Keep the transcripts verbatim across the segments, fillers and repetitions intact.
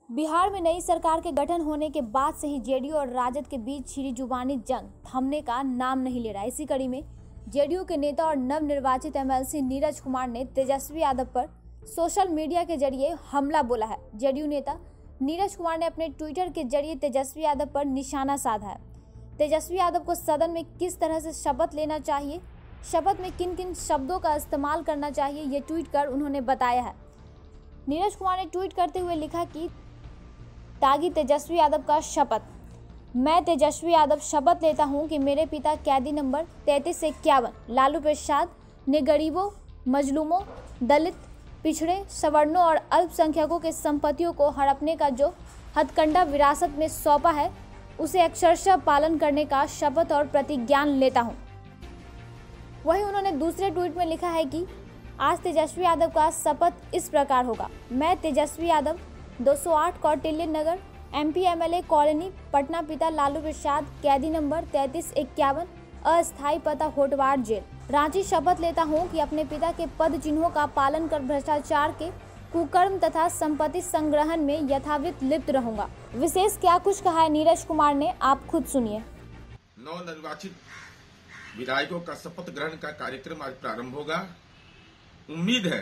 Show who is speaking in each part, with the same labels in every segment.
Speaker 1: बिहार में नई सरकार के गठन होने के बाद से ही जेडीयू और राजद के बीच छिड़ी जुबानी जंग थमने का नाम नहीं ले रहा है। इसी कड़ी में जेडीयू के नेता और नवनिर्वाचित एमएलसी नीरज कुमार ने तेजस्वी यादव पर सोशल मीडिया के जरिए हमला बोला है। जेडीयू नेता नीरज कुमार ने अपने ट्विटर के जरिए तेजस्वी यादव पर निशाना साधा है। तेजस्वी यादव को सदन में किस तरह से शपथ लेना चाहिए, शपथ में किन किन शब्दों का इस्तेमाल करना चाहिए, ये ट्वीट कर उन्होंने बताया है। नीरज कुमार ने ट्वीट करते हुए लिखा कि त्यागी तेजस्वी यादव का शपथ। मैं तेजस्वी यादव शपथ लेता हूं कि मेरे पिता कैदी नंबर तैंतीस इक्यावन लालू प्रसाद ने गरीबों, मजलूमों, दलित, पिछड़े, सवर्णों और अल्पसंख्यकों के संपत्तियों को हड़पने का जो हथकंडा विरासत में सौंपा है, उसे अक्षरशः पालन करने का शपथ और प्रतिज्ञान लेता हूं। वहीं उन्होंने दूसरे ट्वीट में लिखा है कि आज तेजस्वी यादव का शपथ इस प्रकार होगा। मैं तेजस्वी यादव दो सौ आठ Kautilya Nagar MP MLA colony Patna, पिता लालू प्रसाद, कैदी नंबर तैंतीस इक्यावन, अस्थायी पता होटवार जेल, रांची, शपथ लेता हूं कि अपने पिता के पद चिन्हों का पालन कर भ्रष्टाचार के कुकर्म तथा संपत्ति संग्रहण में यथावत लिप्त रहूंगा। विशेष क्या कुछ कहा है नीरज कुमार ने, आप खुद सुनिए।
Speaker 2: नवनिर्वाचित विधायकों का शपथ ग्रहण का कार्यक्रम आज प्रारंभ होगा। उम्मीद है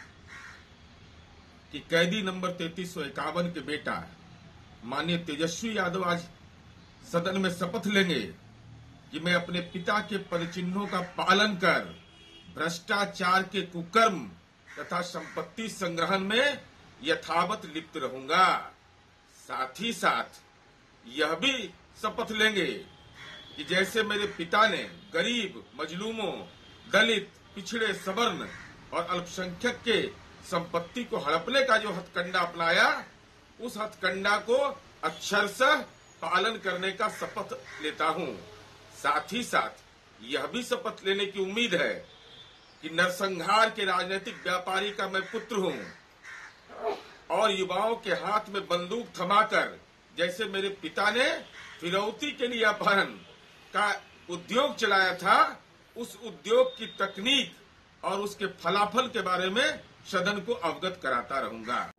Speaker 2: कि कैदी नंबर तैंतीस सौ इक्यावन के बेटा माननीय तेजस्वी यादव आज सदन में शपथ लेंगे कि मैं अपने पिता के पदचिन्हों का पालन कर भ्रष्टाचार के कुकर्म तथा संपत्ति संग्रहण में यथावत लिप्त रहूंगा। साथ ही साथ यह भी शपथ लेंगे कि जैसे मेरे पिता ने गरीब, मजलूमों, दलित, पिछड़े, सवर्ण और अल्पसंख्यक के संपत्ति को हड़पने का जो हथकंडा अपनाया, उस हथकंडा को अक्षरशः पालन करने का शपथ लेता हूं। साथ ही साथ यह भी शपथ लेने की उम्मीद है कि नरसंहार के राजनीतिक व्यापारी का मैं पुत्र हूं और युवाओं के हाथ में बंदूक थमाकर जैसे मेरे पिता ने फिरौती के लिए अपहरण का उद्योग चलाया था, उस उद्योग की तकनीक और उसके फलाफल के बारे में सदन को अवगत कराता रहूंगा।